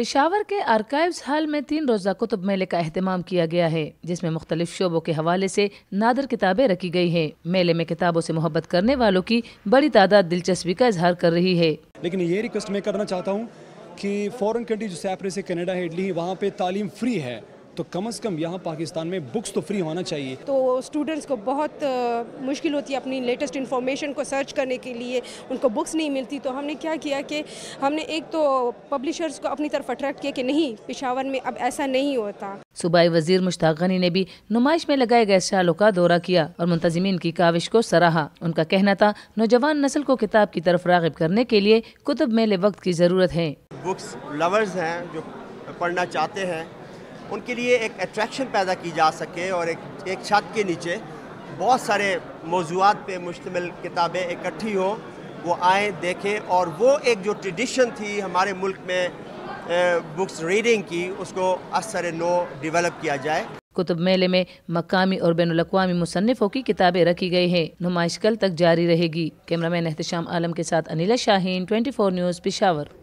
पेशावर के archives hall में 3 रोज़ा कुतुब मेले का एहतमाम किया गया है, जिसमें मुख्तलिफ शोबों के हवाले से नादिर किताबें रखी गई हैं। मेले में किताबों से मोहब्बत करने वालों की बड़ी तादाद दिलचस्पी का इजहार कर रही है। लेकिन ये रिक्वेस्ट मैं करना चाहता हूँ कि फॉरेन कंट्री जो सैपरे से कनाडा है, इटली, वहाँ पे तालीम फ्री है, तो कम से कम यहाँ पाकिस्तान में बुक्स तो फ्री होना चाहिए। तो स्टूडेंट्स को बहुत मुश्किल होती है अपनी लेटेस्ट इन्फॉर्मेशन को सर्च करने के लिए, उनको बुक्स नहीं मिलती। तो हमने क्या किया कि हमने एक तो पब्लिशर्स को अपनी तरफ अट्रैक्ट किया कि नहीं, पेशावर में अब ऐसा नहीं होता। सूबाई वजीर मुश्ताक गनी ने भी नुमाइश में लगाए गए स्टॉलों का दौरा किया और मुंतजिमीन की काविश को सराहा। उनका कहना था, नौजवान नस्ल को किताब की तरफ राग़िब करने के लिए कुतुब मेले वक्त की ज़रूरत है। बुक्स लवर्स हैं जो पढ़ना चाहते हैं, उनके लिए एक अट्रैक्शन पैदा की जा सके और एक छत के नीचे बहुत सारे मौज़ूआत पे मुश्तमिल किताबें इकट्ठी हो, वो आएँ देखें और वो एक जो ट्रेडिशन थी हमारे मुल्क में बुक्स रीडिंग की, उसको असर नो डेवलप किया जाए। कुतुब मेले में मकामी और बैनुल-अक़वामी मुसन्निफ़ों की किताबें रखी गई हैं। नुमाइश कल तक जारी रहेगी। कैमरामैन एहतशाम आलम के साथ अनिला शाहीन, 24 न्यूज़, पेशावर।